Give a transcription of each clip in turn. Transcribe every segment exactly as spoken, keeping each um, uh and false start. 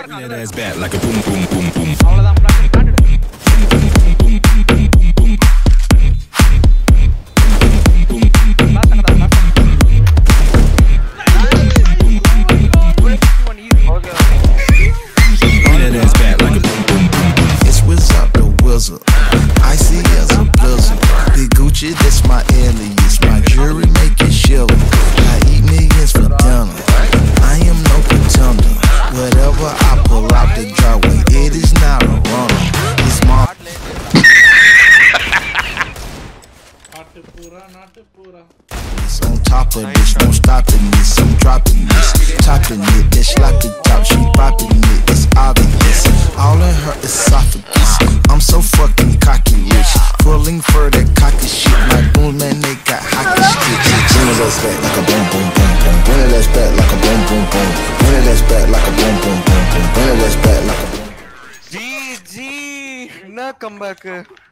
Bring that ass back like a boom boom boom boom. அவ்வளவுதான் flash start. Bring that ass back like a boom boom boom. It's without the wizard. Icy as a blizzard. Big Gucci, that's my alias. My jewelry make it shiver. I eat millions for dinner. I am no pretender. Whatever I pull out the driveway, it is not a runner. It's my It's on top of this, no stopping this. I'm dropping this, topping it. That sloppy top, she popping it. It's obvious. All in her esophagus. I'm so fucking cocky rich. Pulling for that cocky shit. My boom man, they got hockey sticks. Bring it ass back like a boom boom boom boom. Bring it ass back like a boom boom boom. Bring it ass back like a boom boom boom boom. Bring it ass back like a boom. ஜி ஜி என்ன comeback.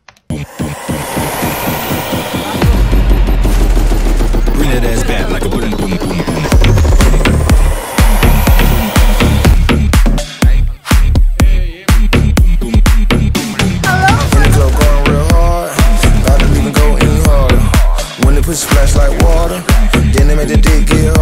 Bring that ass back like a boom boom boom boom. When the club going real hard, about to even go any harder. When they push splash like water, then they make the dick get